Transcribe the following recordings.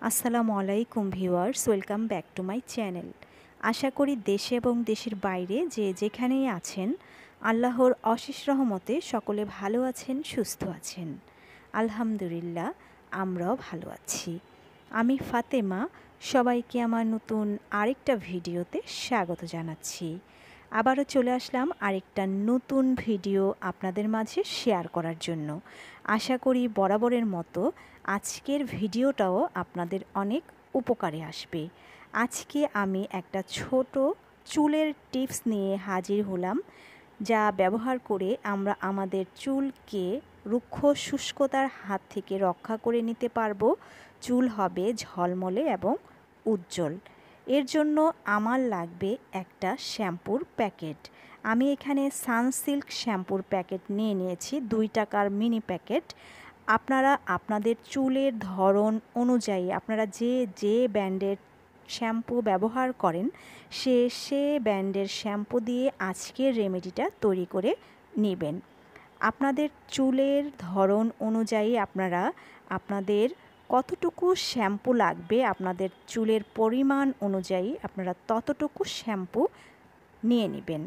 আসসালামু আলাইকুম viewers, welcome back to my channel. আশা করি দেশে এবং দেশের বাইরে যে যেখানেই আছেন আল্লাহর অশেষ রহমতে সকলে ভালো আছেন, সুস্থ আছেন। আলহামদুলিল্লাহ, আমরাও ভালো আছি। আমি ফাতেমা, সবাইকে আমার নতুন আরেকটা ভিডিওতে স্বাগত জানাচ্ছি। আবারও চলে আসলাম আরেকটা নতুন ভিডিও আপনাদের মাঝে শেয়ার করার জন্য। আশা করি বরাবরের মতো আজকের ভিডিওটাও আপনাদের অনেক উপকারে আসবে। আজকে আমি একটা ছোট চুলের টিপস নিয়ে হাজির হলাম, যা ব্যবহার করে আমরা আমাদের চুলকে রুক্ষ শুষ্কতার হাত থেকে রক্ষা করে নিতে পারবো। চুল হবে ঝলমলে এবং উজ্জ্বল। এর জন্য আমার লাগবে একটা শ্যাম্পুর প্যাকেট। আমি এখানে সানসিল্ক শ্যাম্পুর প্যাকেট নিয়ে নিয়েছি, 2 টাকার মিনি প্যাকেট। আপনারা আপনাদের চুলের ধরন অনুযায়ী আপনারা যে ব্র্যান্ডের শ্যাম্পু ব্যবহার করেন সে ব্র্যান্ডের শ্যাম্পু দিয়ে আজকের রেমেডিটা তৈরি করে নেবেন। আপনাদের চুলের ধরন অনুযায়ী আপনারা আপনাদের কতটুকু শ্যাম্পু লাগবে, আপনাদের চুলের পরিমাণ অনুযায়ী আপনারা ততটুকু শ্যাম্পু নিয়ে নেবেন।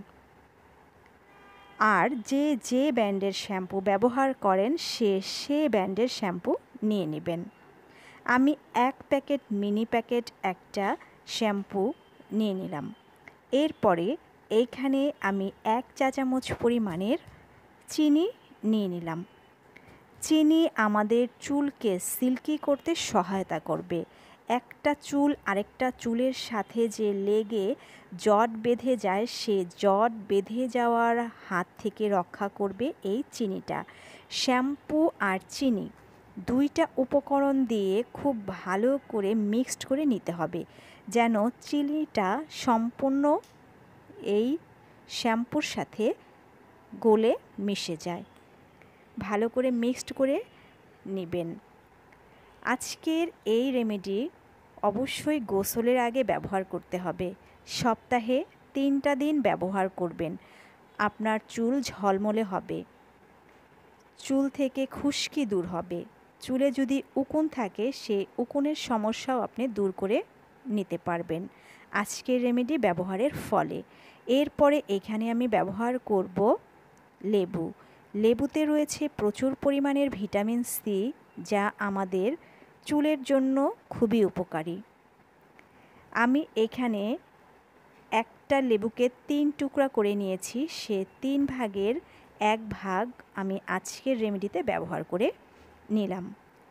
আর যে ব্র্যান্ডের শ্যাম্পু ব্যবহার করেন সে ব্র্যান্ডের শ্যাম্পু নিয়ে নেবেন। আমি 1 প্যাকেট মিনি প্যাকেট একটা শ্যাম্পু নিয়ে নিলাম। এরপরে এইখানে আমি 1 চা চামচ পরিমাণের চিনি নিয়ে নিলাম। চিনি আমাদের চুলকে সিল্কি করতে সহায়তা করবে। একটা চুল আরেকটা চুলের সাথে যে লেগে জট বেঁধে যায়, সে জট বেঁধে যাওয়ার হাত থেকে রক্ষা করবে এই চিনিটা। শ্যাম্পু আর চিনি 2টা উপকরণ দিয়ে খুব ভালো করে মিক্সড করে নিতে হবে, যেন চিনিটা সম্পূর্ণ এই শ্যাম্পুর সাথে গলে মিশে যায়। ভালো করে মিক্সড করে নেবেন। আজকের এই রেমেডি অবশ্যই গোসলের আগে ব্যবহার করতে হবে। সপ্তাহে 3টা দিন ব্যবহার করবেন। আপনার চুল ঝলমলে হবে, চুল থেকে খুশকি দূর হবে। চুলে যদি উকুন থাকে সেই উকুনের সমস্যাও আপনি দূর করে নিতে পারবেন আজকের রেমেডি ব্যবহারের ফলে। এরপরে এখানে আমি ব্যবহার করব লেবু। লেবুতে রয়েছে প্রচুর পরিমাণের ভিটামিন সি, যা আমাদের চুলের জন্য খুবই উপকারী। আমি এখানে একটা লেবুকে 3 টুকরা করে নিয়েছি, সে 3 ভাগের 1 ভাগ আমি আজকের রেমেডিতে ব্যবহার করে নিলাম।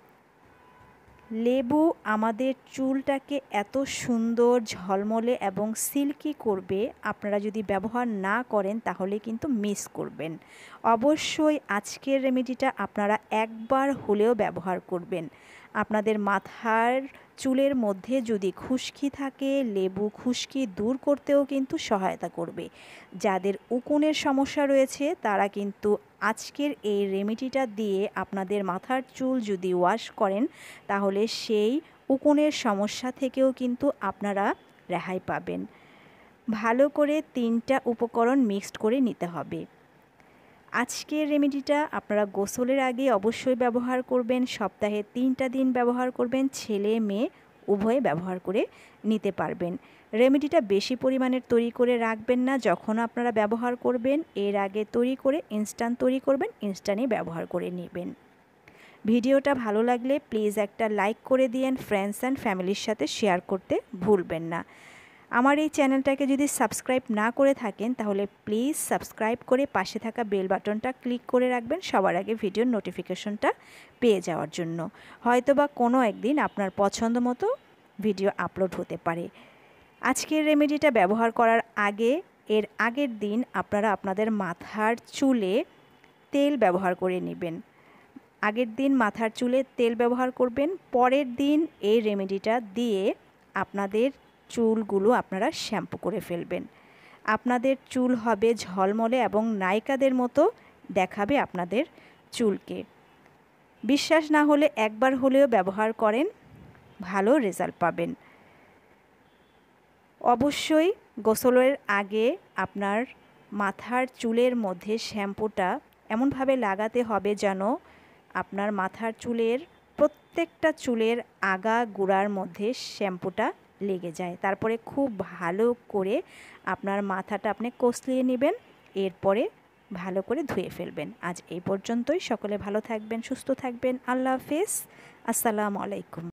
লেবু আমাদের চুলটাকে এত সুন্দর ঝলমলে এবং সিল্কি করবে, আপনারা যদি ব্যবহার না করেন তাহলে কিন্তু মিস করবেন। অবশ্যই আজকের রেমেডিটা আপনারা একবার হলেও ব্যবহার করবেন। আপনাদের মাথার চুলের মধ্যে যদি খুশকি থাকে, লেবু খুশকি দূর করতেও কিন্তু সহায়তা করবে। যাদের উকুনের সমস্যা রয়েছে তারা কিন্তু আজকের এই রেমেডিটা দিয়ে আপনাদের মাথার চুল যদি ওয়াশ করেন তাহলে সেই উকুনের সমস্যা থেকেও কিন্তু আপনারা রেহাই পাবেন। ভালো করে 3টা উপকরণ মিক্সড করে নিতে হবে। আজকের রেমেডিটা আপনারা গোসলের আগে অবশ্যই ব্যবহার করবেন। সপ্তাহে 3টা দিন ব্যবহার করবেন। ছেলে মেয়ে উভয়ে ব্যবহার করে নিতে পারবেন। রেমেডিটা বেশি পরিমাণের তৈরি করে রাখবেন না। যখন আপনারা ব্যবহার করবেন এর আগে তৈরি করে ইনস্ট্যান্ট তৈরি করবেন, ইনস্ট্যান্টই ব্যবহার করে নেবেন। ভিডিওটা ভালো লাগলে প্লিজ একটা লাইক করে দিয়েন। ফ্রেন্ডস অ্যান্ড ফ্যামিলির সাথে শেয়ার করতে ভুলবেন না। আমার এই চ্যানেলটাকে যদি সাবস্ক্রাইব না করে থাকেন তাহলে প্লিজ সাবস্ক্রাইব করে পাশে থাকা বেল বাটনটা ক্লিক করে রাখবেন সবার আগে ভিডিওর নোটিফিকেশনটা পেয়ে যাওয়ার জন্য। হয়তোবা কোনো একদিন আপনার পছন্দ মতো ভিডিও আপলোড হতে পারে। আজকের রেমেডিটা ব্যবহার করার আগে এর আগের দিন আপনারা আপনাদের মাথার চুলে তেল ব্যবহার করে নেবেন। আগের দিন মাথার চুলে তেল ব্যবহার করবেন, পরের দিন এই রেমেডিটা দিয়ে আপনাদের চুলগুলো আপনারা শ্যাম্পু করে ফেলবেন। আপনাদের চুল হবে ঝলমলে এবং নায়িকাদের মতো দেখাবে আপনাদের চুলকে। বিশ্বাস না হলে একবার হলেও ব্যবহার করেন, ভালো রেজাল্ট পাবেন। অবশ্যই গোসলের আগে আপনার মাথার চুলের মধ্যে শ্যাম্পুটা এমনভাবে লাগাতে হবে যেন আপনার মাথার চুলের প্রত্যেকটা চুলের আগা গোড়ার মধ্যে শ্যাম্পুটা লেগে যায়। তারপরে খুব ভালো করে আপনার মাথাটা আপনি কষলিয়ে নেবেন, এরপরে ভালো করে ধুয়ে ফেলবেন। আজ এই পর্যন্তই। সকলে ভালো থাকবেন, সুস্থ থাকবেন। আল্লাহ হাফেজ। আসসালামু আলাইকুম।